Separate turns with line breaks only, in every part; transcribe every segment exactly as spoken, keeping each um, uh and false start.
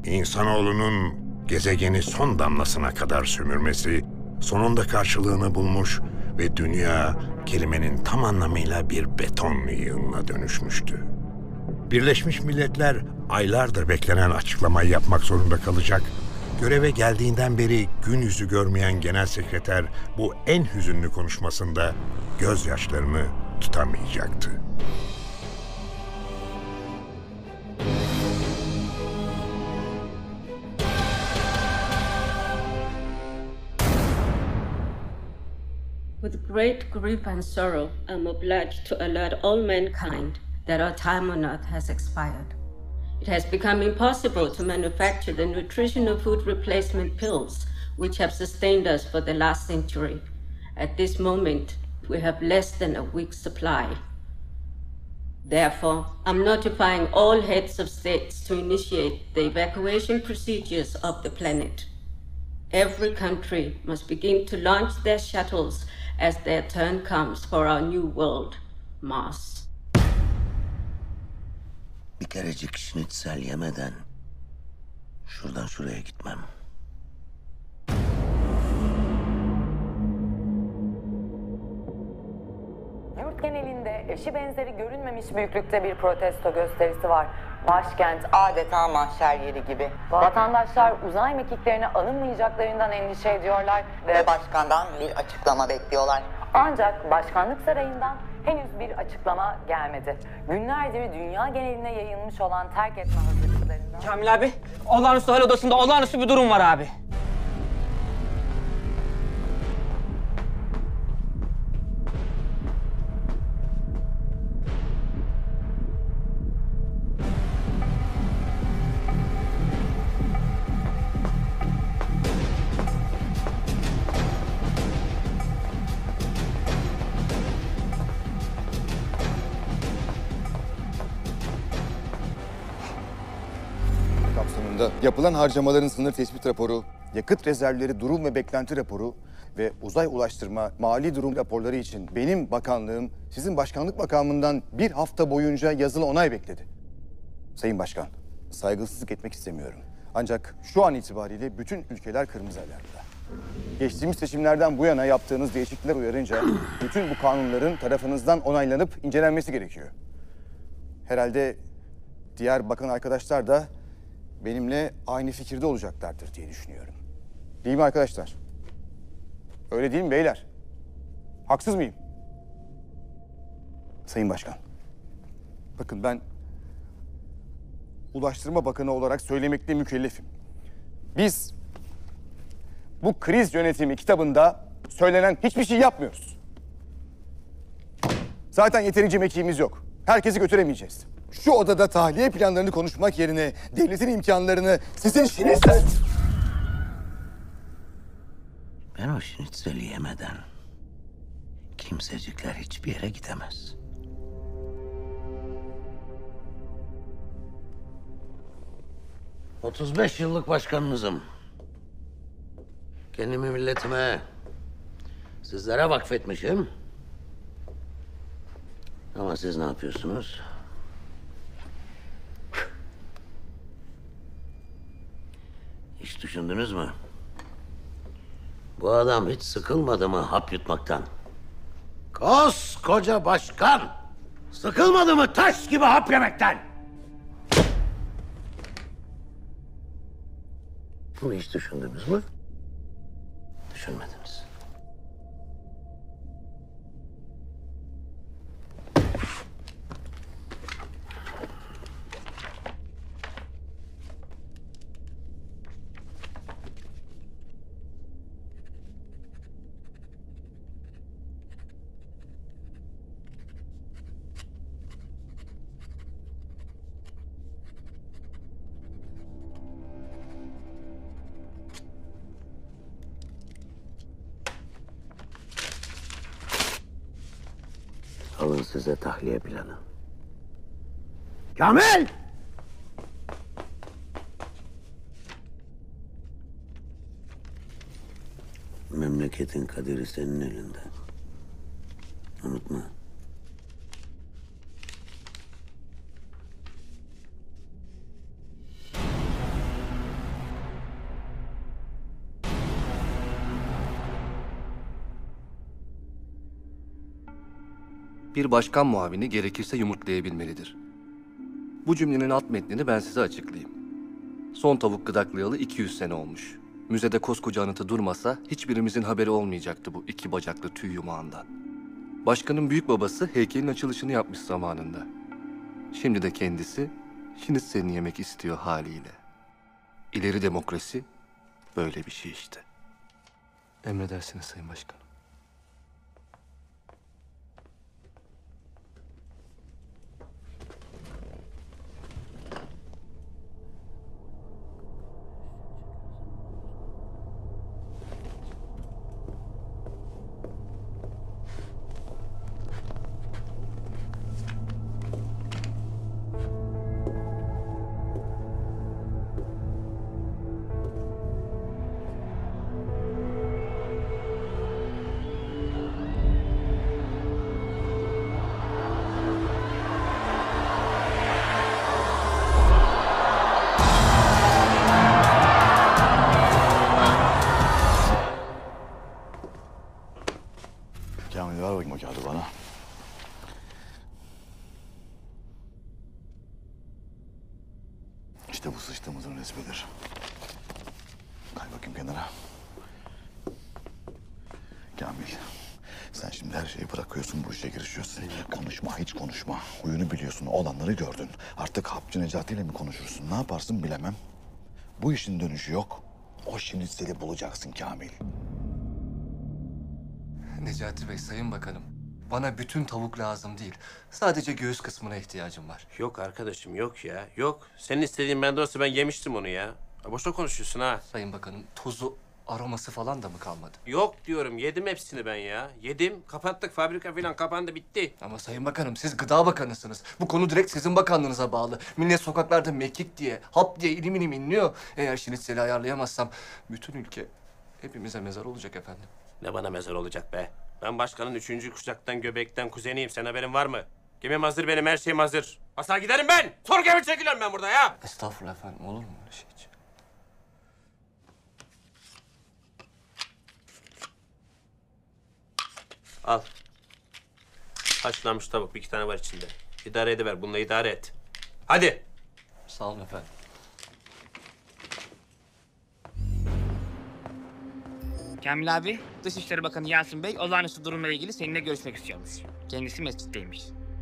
İnsanoğlunun gezegeni son damlasına kadar sömürmesi sonunda karşılığını bulmuş ve dünya kelimenin tam anlamıyla bir beton yığınına dönüşmüştü. Birleşmiş Milletler aylardır beklenen açıklamayı yapmak zorunda kalacak. Göreve geldiğinden beri gün yüzü görmeyen Genel Sekreter bu en hüzünlü konuşmasında gözyaşlarını tutamayacaktı.
With great grief and sorrow, I'm obliged to alert all mankind that our time on Earth has expired. It has become impossible to manufacture the nutritional food replacement pills which have sustained us for the last century. At this moment, we have less than a week's supply. Therefore, I'm notifying all heads of states to initiate the evacuation procedures of the planet. Every country must begin to launch their shuttles as their turn comes for our new world, Mars.
Bir kerecik şnitzel yemeden şuradan şuraya gitmem.
Yurt genelinde eşi benzeri görülmemiş büyüklükte bir protesto gösterisi var. Başkent adeta mahşer yeri gibi. Vatandaşlar uzay mekiklerine alınmayacaklarından endişe ediyorlar ve başkandan bir açıklama bekliyorlar. Ancak başkanlık sarayından henüz bir açıklama gelmedi. Günlerdir dünya geneline yayılmış olan terk etme hazırlıklarından...
Kamil abi, olağanüstü hal odasında olağanüstü bir durum var abi.
Yapılan harcamaların sınır tespit raporu, yakıt rezervleri durum ve beklenti raporu ve uzay ulaştırma mali durum raporları için benim bakanlığım sizin başkanlık makamından bir hafta boyunca yazılı onay bekledi. Sayın Başkan, saygısızlık etmek istemiyorum. Ancak şu an itibariyle bütün ülkeler kırmızı alarmda. Geçtiğimiz seçimlerden bu yana yaptığınız değişiklikler uyarınca bütün bu kanunların tarafınızdan onaylanıp incelenmesi gerekiyor. Herhalde diğer bakan arkadaşlar da benimle aynı fikirde olacaklardır diye düşünüyorum. Değil mi arkadaşlar? Öyle değil mi beyler? Haksız mıyım? Sayın Başkan, bakın ben Ulaştırma Bakanı olarak söylemekle mükellefim. Biz bu kriz yönetimi kitabında söylenen hiçbir şey yapmıyoruz. Zaten yeterince mekiğimiz yok. Herkesi götüremeyeceğiz. Şu odada tahliye planlarını konuşmak yerine devletin imkanlarını sizin şinitsel...
Ben o şnitseli yemeden kimsecikler hiçbir yere gidemez. otuz beş yıllık başkanınızım. Kendimi milletime, sizlere vakfetmişim. Ama siz ne yapıyorsunuz? Hiç düşündünüz mü? Bu adam hiç sıkılmadı mı hap yutmaktan? Koskoca başkan! Sıkılmadı mı taş gibi hap yemekten? Bunu hiç düşündünüz mü? Düşünmediniz. Alın size tahliye planı. Kamil! Memleketin kaderi senin elinde. Unutma.
Bir başkan muavini gerekirse yumurtlayabilmelidir. Bu cümlenin alt metnini ben size açıklayayım. Son tavuk gıdaklayalı iki yüz sene olmuş. Müzede koskoca anıtı durmasa hiçbirimizin haberi olmayacaktı bu iki bacaklı tüy yumağından. Başkanın büyük babası heykelin açılışını yapmış zamanında. Şimdi de kendisi şinitzelini yemek istiyor haliyle. İleri demokrasi böyle bir şey işte. Emredersiniz Sayın Başkanım.
Kamil ver bakayım o kağıdı bana. İşte bu sıçtığımızın resmidir. Kay bakayım kenara. Kamil, sen şimdi her şeyi bırakıyorsun, bu işe girişiyorsun. Konuşma, hiç konuşma. Huyunu biliyorsun, olanları gördün. Artık Hapçı Necati ile mi konuşursun? Ne yaparsın bilemem. Bu işin dönüşü yok. O şinitseli bulacaksın Kamil.
Necati Bey, Sayın Bakanım. Bana bütün tavuk lazım değil. Sadece göğüs kısmına ihtiyacım var.
Yok arkadaşım yok ya. Yok. Senin istediğin bende olsa ben yemiştim onu ya. Ya boşuna konuşuyorsun ha.
Sayın Bakanım, tozu, aroması falan da mı kalmadı?
Yok diyorum. Yedim hepsini ben ya. Yedim. Kapattık. Fabrika falan kapandı. Bitti.
Ama Sayın Bakanım, siz Gıda Bakanısınız. Bu konu direkt sizin bakanlığınıza bağlı. Millet sokaklarda mekik diye, hap diye ilim ilim inliyor. Eğer şinitseli ayarlayamazsam bütün ülke hepimize mezar olacak efendim.
Ne bana mezar olacak be? Ben başkanın üçüncü kuşaktan göbekten kuzeniyim. Sen haberin var mı? Gemim hazır benim, her şeyim hazır. Basar giderim ben. Sonra gemi çekiliyorum ben burada ya.
Estağfurullah efendim, olur mu öyle şey hiç?
Al. Haşlanmış tavuk. Bir iki tane var içinde. İdare ediver. Bununla idare et. Hadi.
Sağ olun efendim.
Kamil abi, Dışişleri Bakanı Yasin Bey olağanüstü durumla ilgili seninle görüşmek istiyormuş. Kendisi mescitteymiş.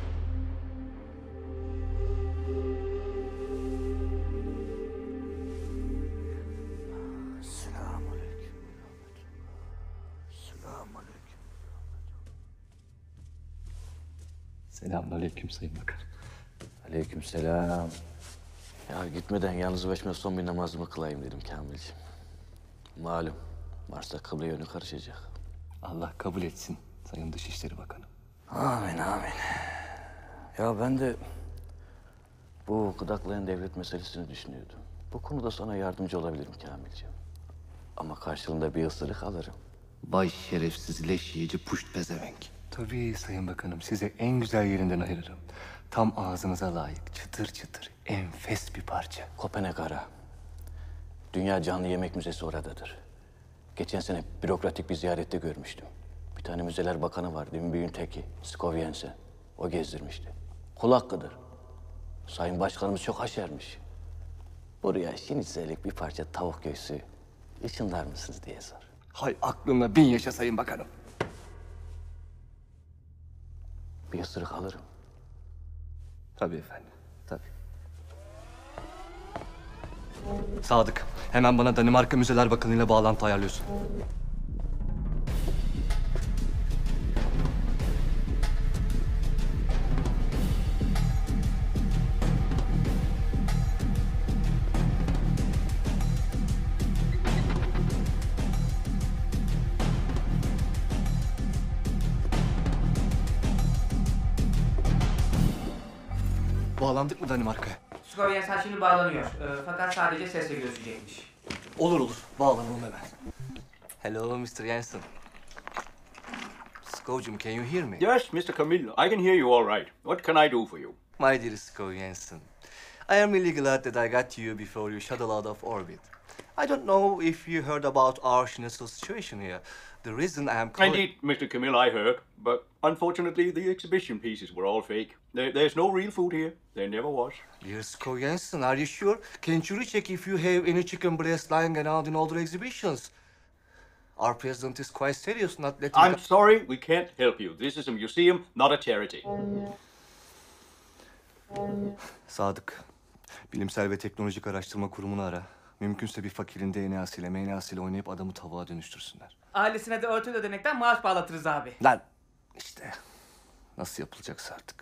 Selamünaleyküm. Selamünaleyküm.
Selamünaleyküm Sayın Bakanım.
Aleykümselam. Ya gitmeden yalnız başıma son bir namazımı kılayım dedim Kamilciğim. Malum varsa kıble yönü karışacak.
Allah kabul etsin Sayın Dışişleri Bakanı.
Amin amin. Ya ben de bu gıdaklayan devlet meselesini düşünüyordum. Bu konuda sana yardımcı olabilirim Kamilciğim. Ama karşılığında bir ısırık alırım.
Bay şerefsiz leş yiyici puşt pezevenk. Tabii Sayın Bakanım, size en güzel yerinden ayırırım. Tam ağzınıza layık, çıtır çıtır, enfes bir parça.
Kopenhag'a. Dünya Canlı Yemek Müzesi oradadır. Geçen sene bürokratik bir ziyarette görmüştüm. Bir tane müzeler bakanı var, değil mi? Büyüğün teki, Skov Jensen. O gezdirmişti. Kul hakkıdır. Sayın Başkanımız çok haşermiş. Buraya şinitzellik bir parça tavuk göğsü ışınlar mısınız diye sor.
Hay aklımla bin yaşa Sayın Bakanım.
Bir ısırık alırım.
Tabii efendim, tabii. Sadık, hemen bana Danimarka Müzeler Bakanı ile bağlantı ayarlıyorsun. Bağlandık mı Danimarka'ya?
Skor şimdi bağlanıyor. Ee, fakat sadece sesle görüşecekmiş.
Olur olur, bağlanalım hemen. Hello mister Jensen. Skojum, can you hear me?
Yes, Mister Camille, I can hear you all right. What can I do for you?
My dear Skov Jensen, I am really glad that I got to you before you shuttle out of orbit. I don't know if you heard about our Schnitzel situation here, The reason I am calling...
Indeed, Mister Camille, I heard. But unfortunately, the exhibition pieces were all fake. There, there's no real food here. There never was.
Dear Scov Jensen, are you sure? Can't you recheck if you have any chicken breast lying around in older exhibitions? Our president is quite serious, not letting...
I'm sorry, we can't help you. This is a museum, not a charity.
Sadık, Bilimsel ve Teknolojik Araştırma Kurumu'nu ara. Mümkünse bir fakirin D N A'sıyla, M N A'sıyla oynayıp adamı tavuğa dönüştürsünler.
Ailesine de örtülü ödenekten maaş bağlatırız abi.
Lan işte nasıl yapılacaksa artık.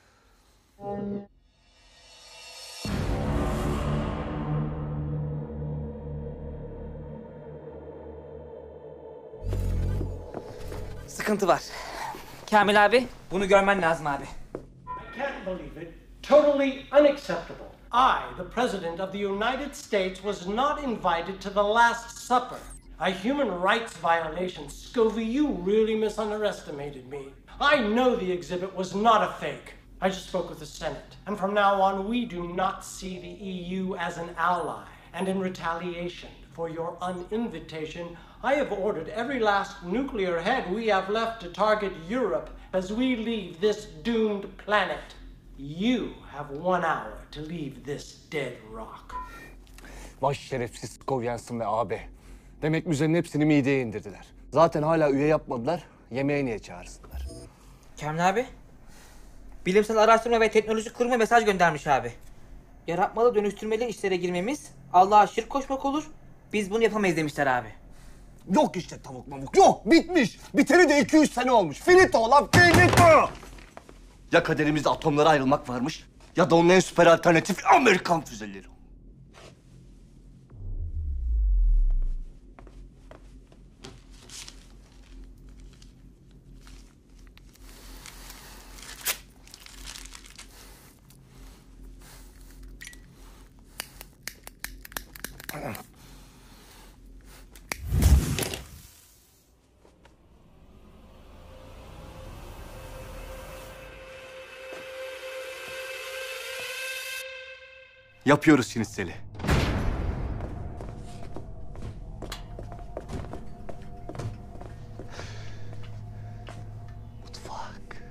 Sıkıntı var. Kamil abi, bunu görmen lazım abi.
I can't believe it. Totally unacceptable. I, the President of the United States, was not invited to the Last Supper. A human rights violation. Scovey, you really misunderestimated me. I know the exhibit was not a fake. I just spoke with the Senate. And from now on, we do not see the E U as an ally. And in retaliation for your uninvitation, I have ordered every last nuclear head we have left to target Europe as we leave this doomed planet. You have one hour to leave this dead rock.
Vay şerefsiz Scov Jensen ve abi. Demek müzenin hepsini mideye indirdiler. Zaten hala üye yapmadılar. Yemeğe niye çağırsınlar?
Kamil abi, Bilimsel Araştırma ve Teknoloji Kurumu mesaj göndermiş abi. Yaratmalı dönüştürmeli işlere girmemiz Allah'a şirk koşmak olur. Biz bunu yapamayız demişler abi.
Yok işte tavuk mamuk yok. Bitmiş. Biteri de iki yüz sene olmuş. Finito lan finito. Ya kaderimizde atomlara ayrılmak varmış ya da onun en süper alternatifi Amerikan füzeleri. Yapıyoruz şinitseli. Mutfak.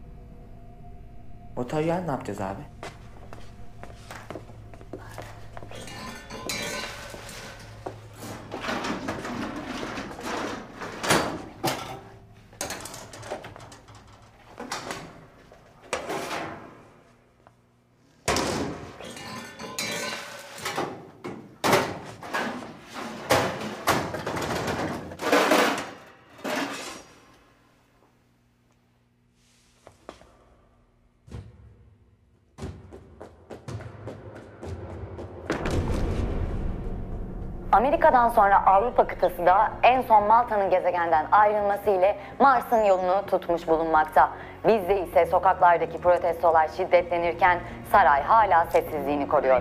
Otel ne yapacağız abi?
Amerika'dan sonra Avrupa kıtası da en son Malta'nın gezegenden ayrılması ile Mars'ın yolunu tutmuş bulunmakta. Bizde ise sokaklardaki protestolar şiddetlenirken saray hala sessizliğini koruyor.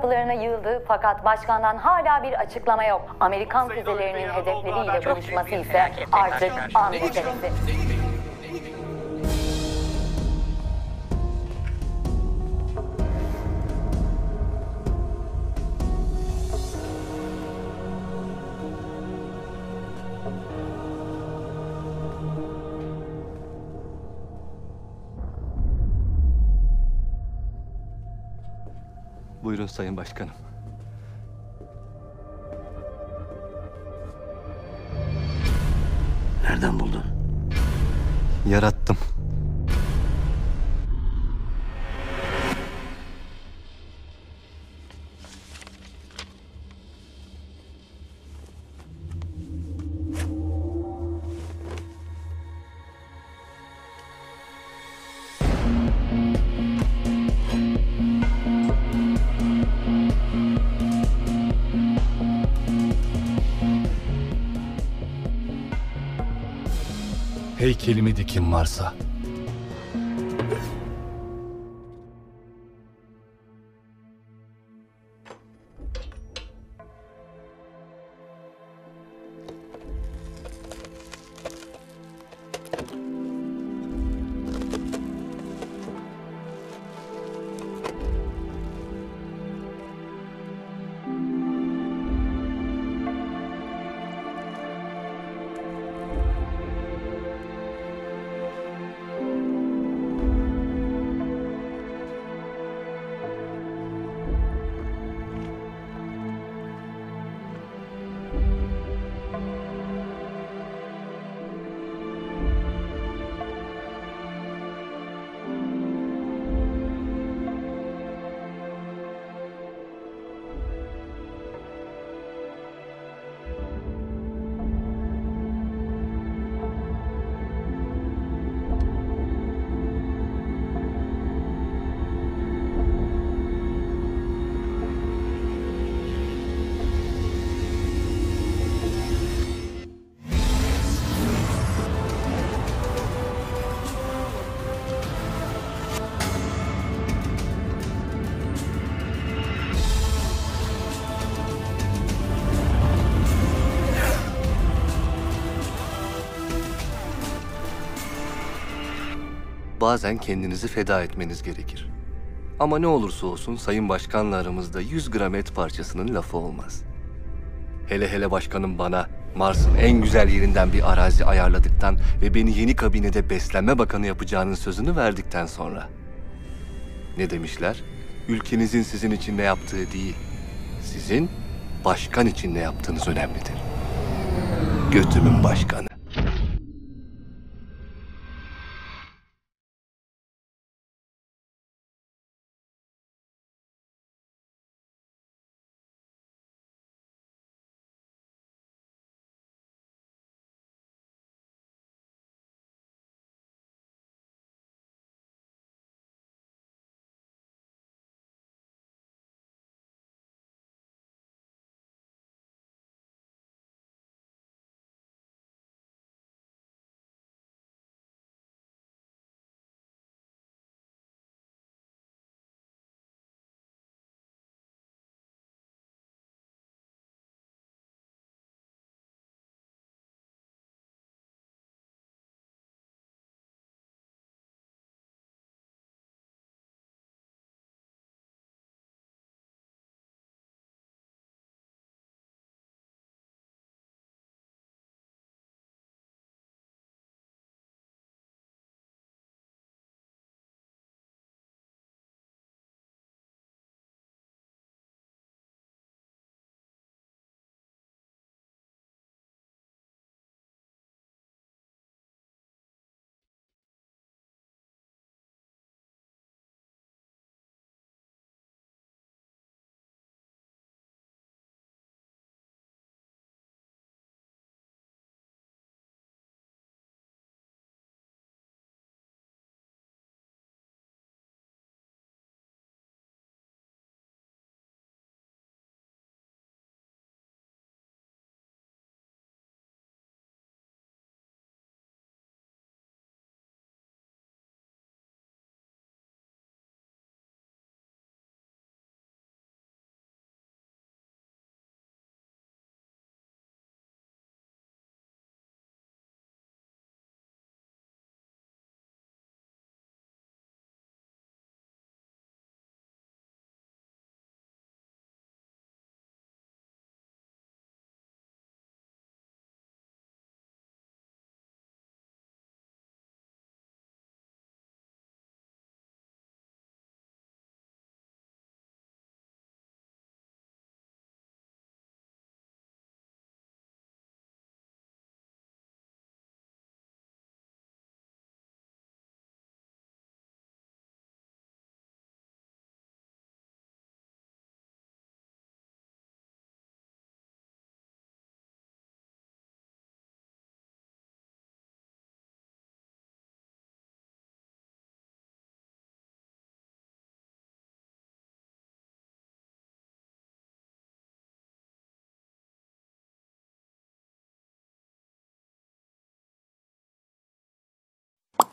kapılarına yığıldı fakat başkandan hala bir açıklama yok. Amerikan füzelerinin hedefleriyle buluşması ise artık an meselesi.
Buyurun Sayın Başkanım.
Nereden buldun?
Yarattım.
Heykelimi dikin varsa.
Bazen kendinizi feda etmeniz gerekir. Ama ne olursa olsun Sayın Başkan'la aramızda yüz gram et parçasının lafı olmaz. Hele hele başkanım bana Mars'ın en güzel yerinden bir arazi ayarladıktan ve beni yeni kabinede beslenme bakanı yapacağının sözünü verdikten sonra. Ne demişler? Ülkenizin sizin için ne yaptığı değil, sizin başkan için ne yaptığınız önemlidir. Götümün başkanı.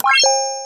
Bye.